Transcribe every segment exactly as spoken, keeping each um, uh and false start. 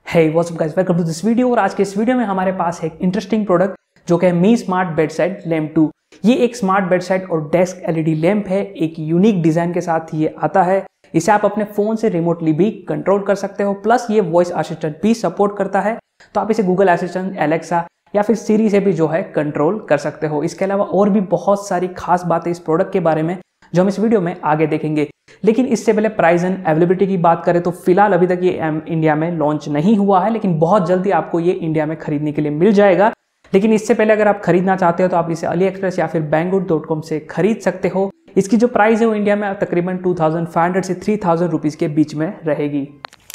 Hey what's up guys, welcome to this video. और आज के इस वीडियो में हमारे पास है एक इंटरेस्टिंग प्रोडक्ट जो कि है Mi smart bedside lamp two. ये एक स्मार्ट बेडसाइड और डेस्क एलईडी लैंप है। एक यूनिक डिजाइन के साथ ये आता है। इसे आप अपने फोन से रिमोटली भी कंट्रोल कर सकते हो, प्लस ये वॉइस असिस्टेंट भी सपोर्ट करता है। तो आप इसे गूगल असिस्टेंट, एलेक्सा या फिर सीरी से भी जो है कंट्रोल कर सकते हो। इसके अलावा और भी बहुत सारी खास बातें इस प्रोडक्ट के बारे में जो हम इस वीडियो में आगे देखेंगे। लेकिन इससे पहले प्राइस एंड अवेलेबिलिटी की बात करें तो फिलहाल अभी तक ये इंडिया में लॉन्च नहीं हुआ है, लेकिन बहुत जल्दी आपको ये इंडिया में खरीदने के लिए मिल जाएगा। लेकिन इससे पहले अगर आप खरीदना चाहते हो तो आप इसे अली एक्सप्रेस या फिर बैंगुड डॉट कॉम से खरीद सकते हो। इसकी जो प्राइस है वो इंडिया में तकरीबन टू थाउजेंड फाइव हंड्रेड से थ्री थाउजेंड रुपीज के बीच में रहेगी।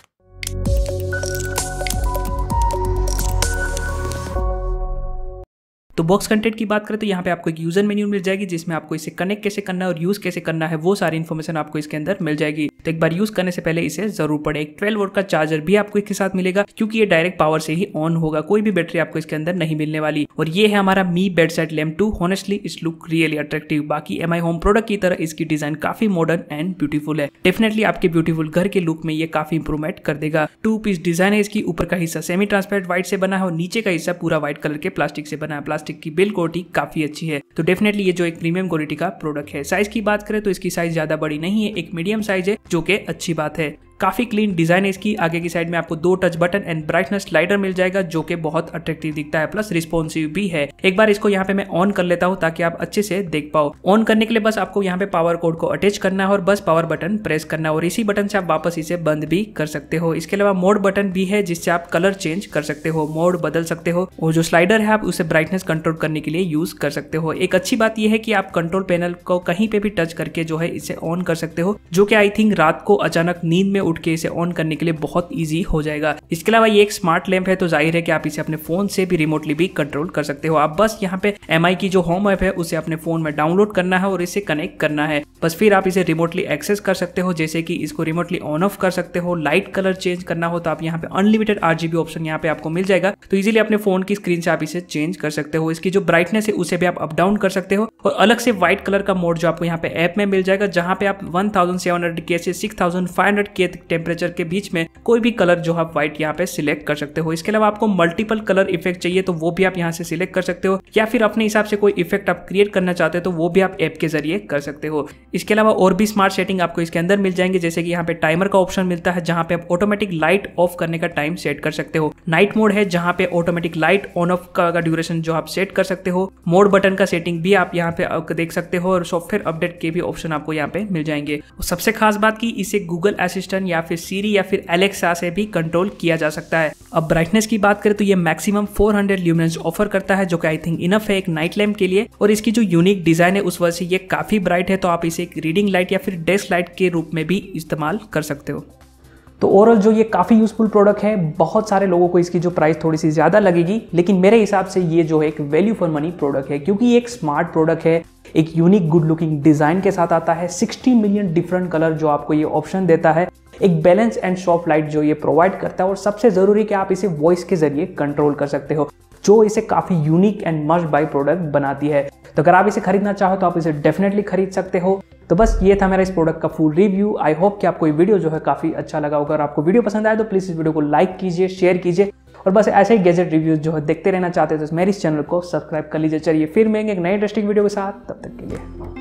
तो बॉक्स कंटेंट की बात करें तो यहाँ पे आपको एक यूजर मेन्यू मिल जाएगी, जिसमें आपको इसे कनेक्ट कैसे करना है और यूज कैसे करना है वो सारी इन्फॉर्मेशन आपको इसके अंदर मिल जाएगी। तो एक बार यूज करने से पहले इसे जरूर पढ़े। एक ट्वेल्व वोल्ट का चार्जर भी आपको इसके साथ मिलेगा, क्योंकि ये डायरेक्ट पावर से ही ऑन होगा, कोई भी बैटरी आपको इसके अंदर नहीं मिलने वाली। और ये है हमारा Mi bedside lamp two. Honestly it's look really attractive. बाकी एम आई होम प्रोडक्ट की तरह इसकी डिजाइन काफी मॉडर्न एंड ब्यूटीफुल है। डेफिनेटली आपके ब्यूटीफुल घर के लुक में ये काफी इंप्रूवमेंट कर देगा। टू पीस डिजाइन है इसकी। ऊपर का हिस्सा सेमी ट्रांसपेरेंट व्हाइट से बना है और नीचे का हिस्सा पूरा व्हाइट कलर के प्लास्टिक से बना है। प्लास्टिक की बिल्ड क्वालिटी काफी अच्छी है। तो डेफिनेटली ये जो एक प्रीमियम क्वालिटी का प्रोडक्ट है। साइज की बात करें तो इसकी साइज ज्यादा बड़ी नहीं है, एक मीडियम साइज है, जो कि अच्छी बात है। काफी क्लीन डिजाइन है इसकी। आगे की साइड में आपको दो touch button and brightness slider मिल जाएगा, जो कि बहुत अट्रैक्टिव दिखता है, प्लस रिस्पॉन्सिव भी है। एक बार इसको यहाँ पे मैं ऑन कर लेता हूँ ताकि आप अच्छे से देख पाओ। ऑन करने के लिए बस आपको यहाँ पे पावर कोड को अटैच करना है और बस पावर बटन प्रेस करना है, और इसी बटन से आप वापस इसे बंद भी कर सकते हो। इसके अलावा मोड बटन भी है, जिससे आप कलर चेंज कर सकते हो, मोड बदल सकते हो। और जो स्लाइडर है आप उसे ब्राइटनेस कंट्रोल करने के लिए यूज कर सकते हो। एक अच्छी बात यह है कि आप कंट्रोल पैनल को कहीं पे भी टच करके जो है इसे ऑन कर सकते हो, जो कि आई थिंक रात को अचानक नींद में उठ के इसे ऑन करने के लिए बहुत इजी हो जाएगा। इसके अलावा ये एक स्मार्ट लैंप है, तो जाहिर है कि आप इसे अपने फोन से भी रिमोटली भी कंट्रोल कर सकते हो। आप बस यहाँ पे एम आई की जो होम ऐप है उसे अपने फोन में डाउनलोड करना है और इसे कनेक्ट करना है। बस फिर आप इसे रिमोटली एक्सेस कर सकते हो, जैसे कि इसको रिमोटली ऑन ऑफ कर सकते हो। लाइट कलर चेंज करना हो तो आप यहाँ पे अनलिमिटेड आरजीबी ऑप्शन यहाँ पे आपको मिल जाएगा, तो इजीली अपने फोन की स्क्रीन से आप इसे चेंज कर सकते हो। इसकी जो ब्राइटनेस है उसे भी आप अप डाउन कर सकते हो। और अलग से व्हाइट कलर का मोड जो आपको यहाँ पे ऐप में मिल जाएगा, जहां पे आप वन थाउजेंड सेवन हंड्रेड के से सिक्स थाउजेंड फाइव हंड्रेड के टेम्परेचर के बीच में कोई भी कलर जो आप व्हाइट यहाँ पे सिलेक्ट कर सकते हो। इसके अलावा आपको मल्टीपल कलर इफेक्ट चाहिए तो वो भी आप यहाँ से सिलेक्ट कर सकते हो, या फिर अपने हिसाब से कोई इफेक्ट आप क्रिएट करना चाहते हो तो वो भी आप ऐप के जरिए कर सकते हो। इसके अलावा और भी स्मार्ट सेटिंग आपको इसके अंदर मिल जाएंगे, जैसे कि यहाँ पे टाइमर का ऑप्शन मिलता है, जहां पे आप ऑटोमेटिक लाइट ऑफ करने का टाइम सेट कर सकते हो। नाइट मोड है, जहां पे ऑटोमेटिक लाइट ऑन ऑफ का ड्यूरेशन जो आप सेट कर सकते हो। मोड बटन का सेटिंग भी आप यहाँ पे देख सकते हो, और सॉफ्टवेयर अपडेट के भी ऑप्शन आपको यहाँ पे मिल जाएंगे। सबसे खास बात की इसे गूगल असिस्टेंट या फिर सीरी या फिर एलेक्सा से भी कंट्रोल किया जा सकता है। अब ब्राइटनेस की बात करें तो ये maximum four hundred luminance offer करता है, जो कि आई थिंक इनफ है एक नाइट लैम्प के लिए। और इसकी जो यूनिक डिजाइन है उस वजह से ये काफी ब्राइट है, तो आप इसे एक रीडिंग लाइट या फिर डेस्क लाइट के रूप में भी इस्तेमाल कर सकते हो। तो ओवरऑल जो ये काफ़ी यूजफुल प्रोडक्ट है। बहुत सारे लोगों को इसकी जो प्राइस थोड़ी सी ज़्यादा लगेगी, लेकिन मेरे हिसाब से ये जो है एक वैल्यू फॉर मनी प्रोडक्ट है, क्योंकि ये एक स्मार्ट प्रोडक्ट है, एक यूनिक गुड लुकिंग डिज़ाइन के साथ आता है, सिक्सटी मिलियन डिफरेंट कलर जो आपको ये ऑप्शन देता है, एक बैलेंस एंड सॉफ्ट लाइट जो ये प्रोवाइड करता है, और सबसे ज़रूरी कि आप इसे वॉइस के जरिए कंट्रोल कर सकते हो, जो इसे काफ़ी unique and must buy product बनाती है। तो अगर आप इसे खरीदना चाहो तो आप इसे डेफिनेटली खरीद सकते हो। तो बस ये था मेरा इस प्रोडक्ट का फुल रिव्यू। आई होप कि आपको ये वीडियो जो है काफ़ी अच्छा लगा। अगर आपको वीडियो पसंद आए तो प्लीज़ इस वीडियो को लाइक कीजिए, शेयर कीजिए, और बस ऐसे ही गैजेट रिव्यूज जो है देखते रहना चाहते हैं तो मेरे इस चैनल को सब्सक्राइब कर लीजिए। चलिए फिर मिलेंगे एक नए इंटरेस्टिंग वीडियो के साथ, तब तक के लिए।